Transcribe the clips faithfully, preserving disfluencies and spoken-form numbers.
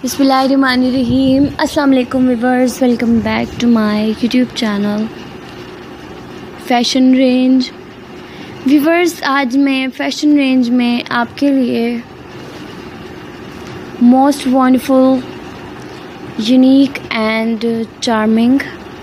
बिस्मिल्लाहिर्रहमानिर्रहीम। अस्सलाम वालेकुम viewers, welcome back to my YouTube channel fashion range. Viewers, आज मैं फ़ैशन रेंज में आपके लिए most wonderful, unique and charming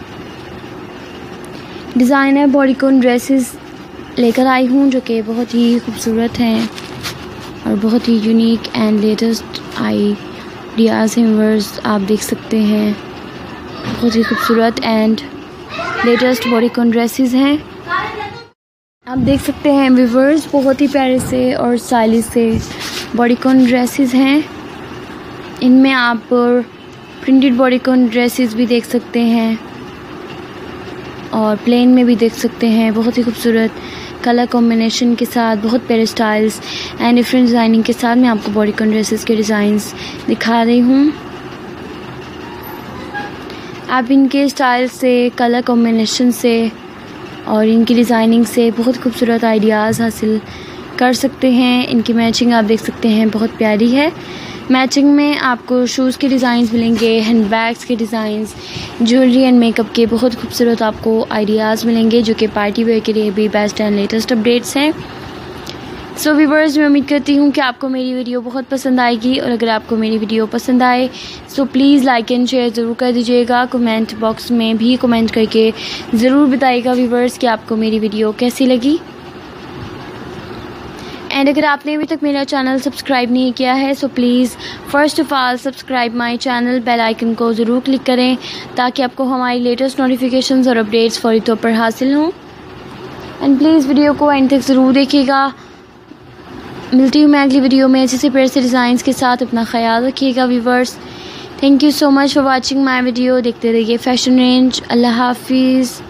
designer bodycon dresses लेकर आई हूँ, जो कि बहुत ही खूबसूरत हैं और बहुत ही यूनिक एंड लेटेस्ट आइडियाज़ हैं। व्यूअर्स, आप देख सकते हैं बहुत ही खूबसूरत एंड लेटेस्ट बॉडीकॉन ड्रेसेस हैं। आप देख सकते हैं व्यूअर्स, बहुत ही प्यारे से और स्टाइलिश से बॉडीकॉन ड्रेसेस हैं। इनमें आप प्रिंटेड बॉडीकॉन ड्रेसेस भी देख सकते हैं और प्लेन में भी देख सकते हैं। बहुत ही खूबसूरत कलर कॉम्बिनेशन के साथ, बहुत प्यारे स्टाइल्स एंड डिफरेंट डिज़ाइनिंग के साथ मैं आपको बॉडीकॉन ड्रेसेस के डिज़ाइंस दिखा रही हूँ। आप इनके स्टाइल से, कलर कॉम्बिनेशन से और इनकी डिज़ाइनिंग से बहुत खूबसूरत आइडियाज़ हासिल कर सकते हैं। इनकी मैचिंग आप देख सकते हैं बहुत प्यारी है। मैचिंग में आपको शूज़ के डिज़ाइंस मिलेंगे, हैंड बैग्स के डिज़ाइंस, ज्वेलरी एंड मेकअप के बहुत खूबसूरत आपको आइडियाज़ मिलेंगे, जो कि पार्टी वेयर के लिए भी बेस्ट एंड लेटेस्ट अपडेट्स हैं। सो व्यूअर्स, मैं उम्मीद करती हूँ कि आपको मेरी वीडियो बहुत पसंद आएगी, और अगर आपको मेरी वीडियो पसंद आए so please like and share ज़रूर कर दीजिएगा। कमेंट बॉक्स में भी कमेंट करके ज़रूर बताइएगा व्यूअर्स कि आपको मेरी वीडियो कैसी लगी। एंड अगर आपने अभी तक मेरा चैनल सब्सक्राइब नहीं किया है so please first of all subscribe my channel, bell icon को ज़रूर क्लिक करें ताकि आपको हमारी लेटेस्ट नोटिफिकेशंस और अपडेट्स फौरी तौर पर हासिल हों। एंड प्लीज़ वीडियो को एंड तक ज़रूर देखिएगा। मिलती हूँ मैं अगली वीडियो में अच्छे से प्यारे से डिज़ाइंस के साथ। अपना ख्याल रखिएगा viewers. Thank you so much for watching my video. देखते रहिए फ़ैशन रेंज। अल्लाह हाफिज़।